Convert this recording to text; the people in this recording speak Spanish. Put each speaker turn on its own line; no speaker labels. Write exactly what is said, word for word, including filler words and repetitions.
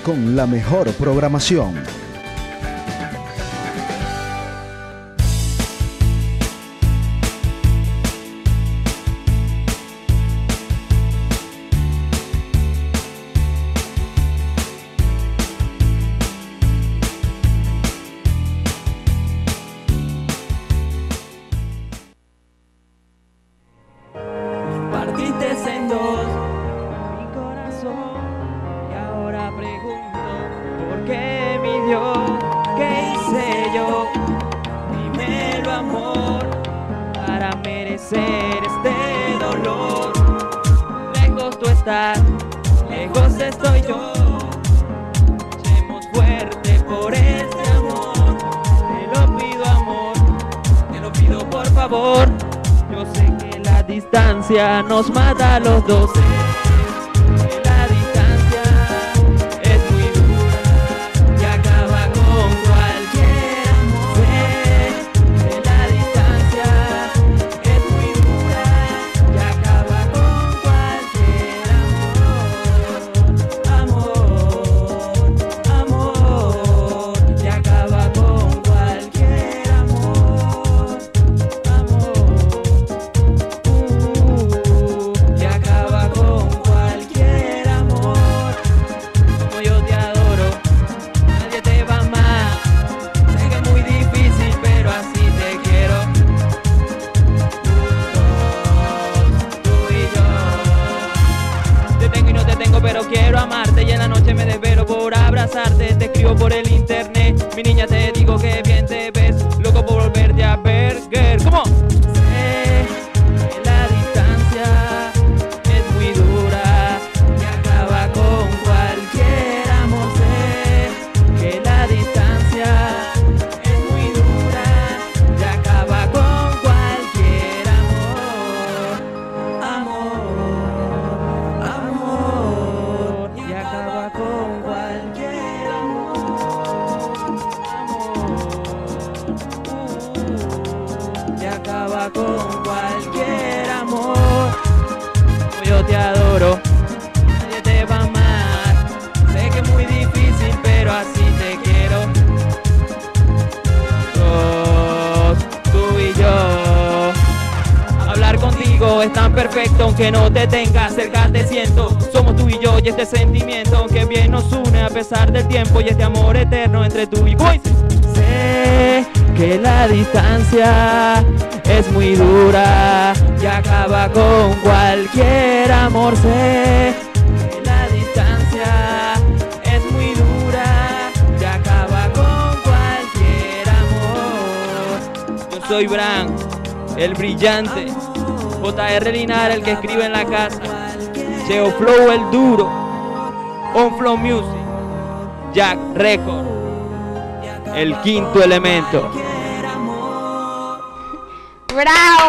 con la mejor programación.
Lejos estoy yo, luchemos fuerte por este amor. Te lo pido, amor, te lo pido por favor. Yo sé que la distancia nos mata a los dos. Que la distancia es muy dura y acaba con cualquier amor. Sé que la distancia es muy dura y acaba con cualquier amor. Amor, y acaba con cualquier amor. Amor, uh, y acaba con cualquier amor. Como yo te adoro, nadie te va más. Sé que es muy difícil, pero así te quiero. Juntos, tú y yo. Te tengo y no te tengo, pero quiero amarte. Y en la noche me desvelo por abrazarte. Te escribo por el internet, mi niña, te digo que bien te ves. Loco por volverte a ver, girl. ¿Cómo? Sé que la distancia es muy dura y acaba con cualquier amor. Sé que la distancia es muy dura y acaba con cualquier amor. Amor, amor, y acaba con cualquier amor. Amor, uh, y acaba con cualquier amor. Como yo te adoro, nadie te va a amar. Sé que es muy difícil, pero así te quiero. Dos, tú y yo. Hablar contigo es tan perfecto, aunque no te tenga cerca te siento. Somos tú y yo y este sentimiento, aunque bien nos une a pesar del tiempo y este amor eterno entre tú y yo. Sé que la distancia es muy dura y acaba con cualquier amor. Sé que la distancia es muy dura y acaba con cualquier amor. Yo soy Bran, el brillante, J R Linares, el que escribe en la casa, Cheo Flow el duro, On Flow Music, Jack Record, el quinto elemento.
¡Bravo!